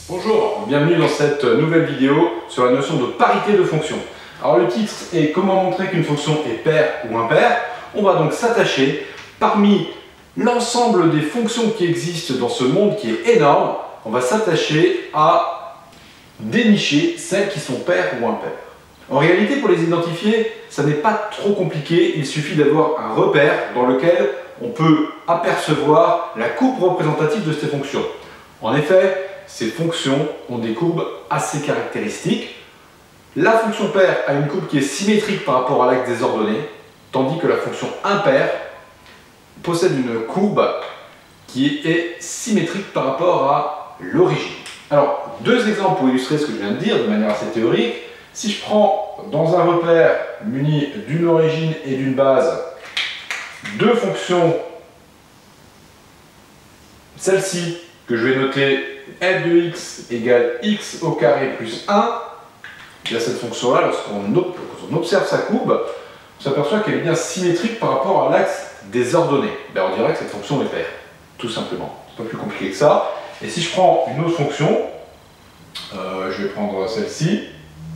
Bonjour, bienvenue dans cette nouvelle vidéo sur la notion de parité de fonction. Alors le titre est comment montrer qu'une fonction est paire ou impaire. On va donc s'attacher parmi l'ensemble des fonctions qui existent dans ce monde qui est énorme, on va s'attacher à dénicher celles qui sont paires ou impaires. En réalité, pour les identifier, ça n'est pas trop compliqué, il suffit d'avoir un repère dans lequel on peut apercevoir la courbe représentative de ces fonctions. En effet, ces fonctions ont des courbes assez caractéristiques. La fonction paire a une courbe qui est symétrique par rapport à l'axe des ordonnées, tandis que la fonction impaire possède une courbe qui est symétrique par rapport à l'origine. Alors, deux exemples pour illustrer ce que je viens de dire de manière assez théorique. Si je prends dans un repère muni d'une origine et d'une base deux fonctions, celle-ci que je vais noter f de x égale x au carré plus 1, bien cette fonction-là, lorsqu'on observe sa courbe, on s'aperçoit qu'elle est bien symétrique par rapport à l'axe des ordonnées. Ben, on dirait que cette fonction est paire, tout simplement. C'est pas plus compliqué que ça. Et si je prends une autre fonction, je vais prendre celle-ci,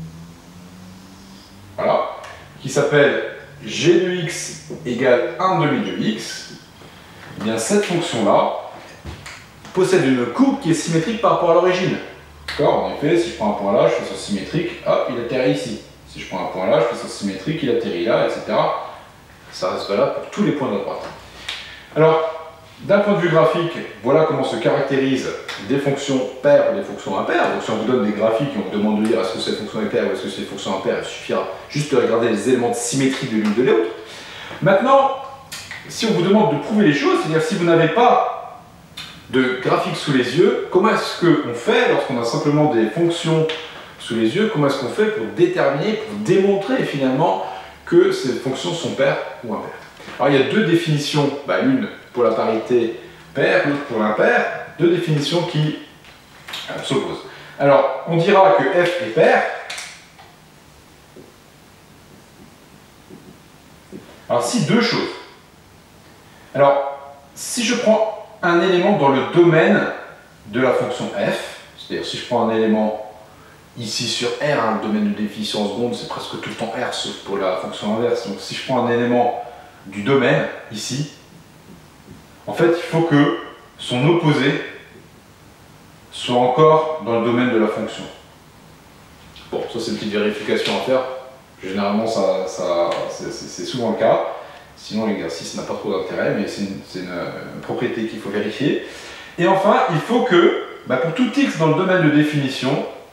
voilà, qui s'appelle g de x égale 1 demi de x, eh bien cette fonction-là possède une courbe qui est symétrique par rapport à l'origine. D'accord? En effet, si je prends un point là, je fais ça symétrique, hop, il atterrit ici. Si je prends un point là, je fais ça symétrique, il atterrit là, etc. Ça reste valable pour tous les points de la droite. Alors, d'un point de vue graphique, voilà comment se caractérisent des fonctions paires ou des fonctions impaires. Donc si on vous donne des graphiques et on vous demande de dire est-ce que cette fonction est paire ou est-ce que c'est une fonction impaire, il suffira juste de regarder les éléments de symétrie de l'une de l'autre. Maintenant, si on vous demande de prouver les choses, c'est-à-dire si vous n'avez pas de graphique sous les yeux, comment est-ce qu'on fait lorsqu'on a simplement des fonctions sous les yeux, comment est-ce qu'on fait pour déterminer, pour démontrer finalement que ces fonctions sont paires ou impaires? Alors il y a deux définitions, l'une pour la parité paire, l'autre pour l'impaire, deux définitions qui s'opposent. Alors on dira que f est paire. Alors si deux choses. Alors si je prends un élément dans le domaine de la fonction f, c'est-à-dire si je prends un élément ici sur R, le domaine de définition en seconde, c'est presque tout le temps R, sauf pour la fonction inverse. Donc si je prends un élément du domaine, ici, en fait, il faut que son opposé soit encore dans le domaine de la fonction. Bon, ça c'est une petite vérification à faire. Généralement, c'est souvent le cas. Sinon, l'exercice n'a pas trop d'intérêt, mais c'est une propriété qu'il faut vérifier. Et enfin, il faut que, pour tout x dans le domaine de définition,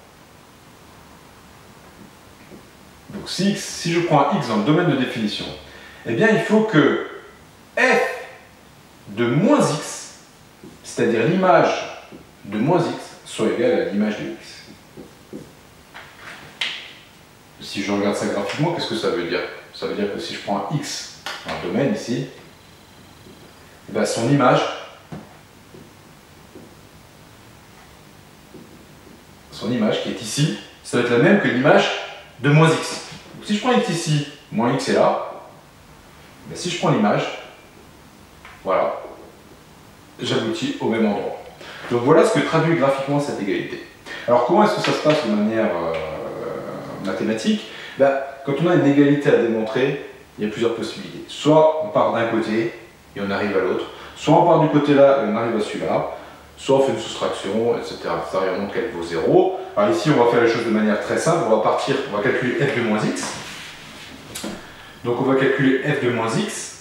donc si je prends un x dans le domaine de définition, eh bien, il faut que f de moins x, c'est-à-dire l'image de moins x, soit égale à l'image de x. Si je regarde ça graphiquement, qu'est-ce que ça veut dire? Ça veut dire que si je prends un x dans le domaine ici, son image, qui est ici, ça va être la même que l'image de moins x. Donc, si je prends x ici, moins x est là, si je prends l'image, voilà, j'aboutis au même endroit. Donc voilà ce que traduit graphiquement cette égalité. Alors comment est-ce que ça se passe de manière mathématique? Quand on a une égalité à démontrer, il y a plusieurs possibilités. Soit on part d'un côté et on arrive à l'autre, soit on part du côté là et on arrive à celui-là, soit on fait une soustraction, etc. Et on montre qu'elle vaut 0. Alors ici, on va faire les choses de manière très simple. On va calculer f de moins x. Donc on va calculer f de moins x.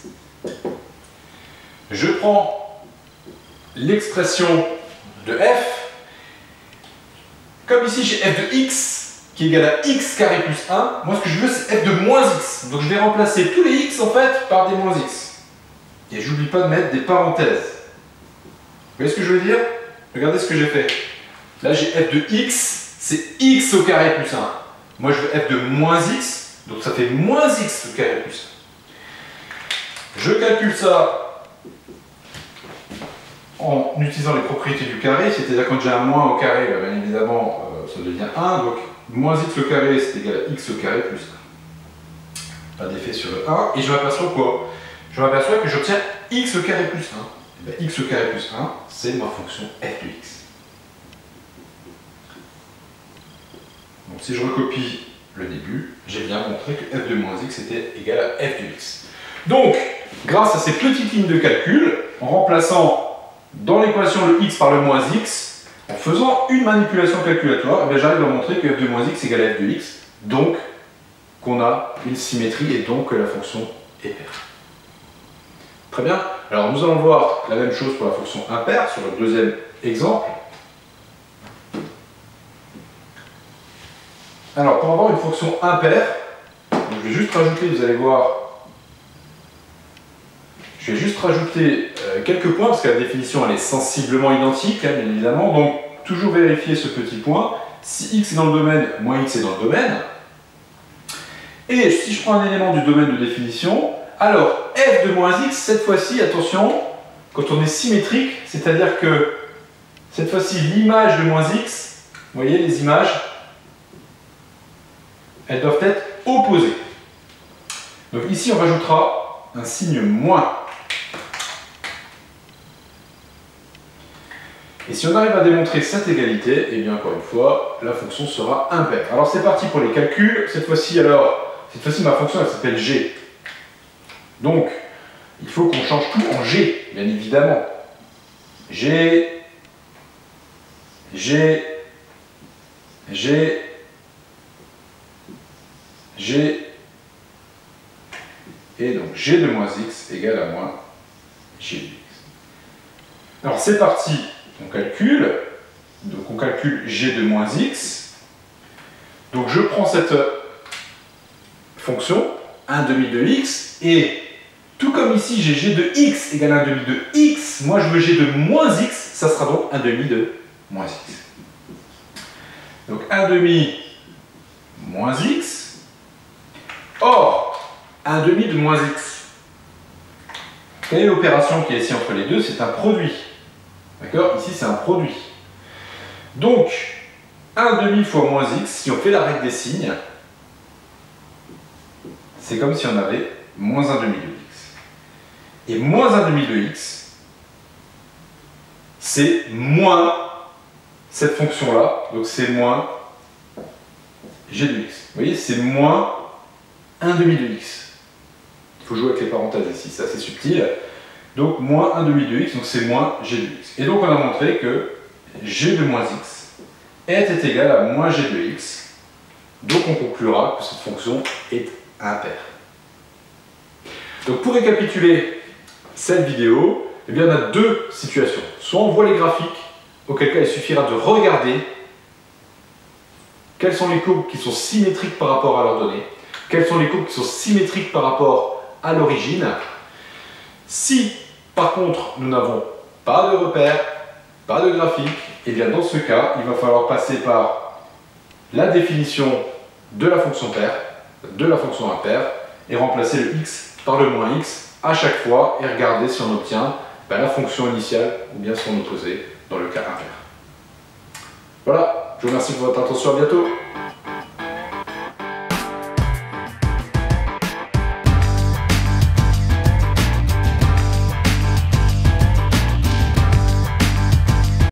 Je prends l'expression de f. Comme ici j'ai f de x qui est égal à x carré plus 1, moi ce que je veux c'est f de moins x. Donc je vais remplacer tous les x en fait par des moins x. Et j'oublie pas de mettre des parenthèses. Vous voyez ce que je veux dire? Regardez ce que j'ai fait. Là j'ai f de x, c'est x au carré plus 1. Moi je veux f de moins x, donc ça fait moins x au carré plus 1. Je calcule ça en utilisant les propriétés du carré, c'est-à-dire quand j'ai un moins au carré, bien évidemment ça devient 1, donc moins x au carré c'est égal à x au carré plus 1. Pas d'effet sur le 1, et je m'aperçois quoi? Je m'aperçois que j'obtiens x au carré plus 1. X au carré plus 1, c'est ma fonction f de x. Donc si je recopie le début, j'ai bien montré que f de moins x était égal à f de x. Donc, grâce à ces petites lignes de calcul, en remplaçant dans l'équation le x par le moins x, en faisant une manipulation calculatoire, eh j'arrive à montrer que f de moins x égale à f de x, donc qu'on a une symétrie et donc que la fonction est paire. Très bien. Alors nous allons voir la même chose pour la fonction impaire sur le deuxième exemple. Alors pour avoir une fonction impaire, je vais juste rajouter, vous allez voir, je vais juste rajouter quelques points parce que la définition elle est sensiblement identique, hein, bien évidemment. Donc toujours vérifier ce petit point. Si x est dans le domaine, moins x est dans le domaine. Et si je prends un élément du domaine de définition, alors f de moins x, cette fois-ci, attention, quand on est symétrique, c'est-à-dire que cette fois-ci, l'image de moins x, vous voyez les images, elles doivent être opposées. Donc ici, on rajoutera un signe moins. Et si on arrive à démontrer cette égalité, et bien encore une fois, la fonction sera impaire. Alors c'est parti pour les calculs. Cette fois-ci, ma fonction, elle s'appelle g. Donc, il faut qu'on change tout en g, bien évidemment. G, et donc g de moins x égale à moins g de x. Alors c'est parti, on calcule. Donc on calcule g de moins x. Donc je prends cette fonction, 1 demi de x, et tout comme ici j'ai g de x égale 1 demi de x, moi je veux g de moins x, ça sera donc 1 demi de moins x. Donc 1 demi moins x, or 1 demi de moins x. Quelle est l'opération qui est ici entre les deux? C'est un produit. D'accord? Ici c'est un produit. Donc 1 demi fois moins x, si on fait la règle des signes, c'est comme si on avait moins 1 demi de x. Et moins 1 demi de x, c'est moins cette fonction-là, donc c'est moins g de x. Vous voyez, c'est moins 1 demi de x. Il faut jouer avec les parenthèses ici, c'est assez subtil. Donc moins 1 demi de x, donc c'est moins g de x. Et donc on a montré que g de moins x est égal à moins g de x. Donc on conclura que cette fonction est impaire. Donc pour récapituler cette vidéo, eh bien, on a deux situations. Soit on voit les graphiques, auquel cas il suffira de regarder quelles sont les courbes qui sont symétriques par rapport à leurs données, quelles sont les courbes qui sont symétriques par rapport à l'origine. Si par contre nous n'avons pas de repère, pas de graphique, et bien dans ce cas, il va falloir passer par la définition de la fonction paire, de la fonction impaire, et remplacer le x par le moins x à chaque fois, et regarder si on obtient la fonction initiale ou bien son opposé dans le cas impair. Voilà, je vous remercie pour votre attention, à bientôt.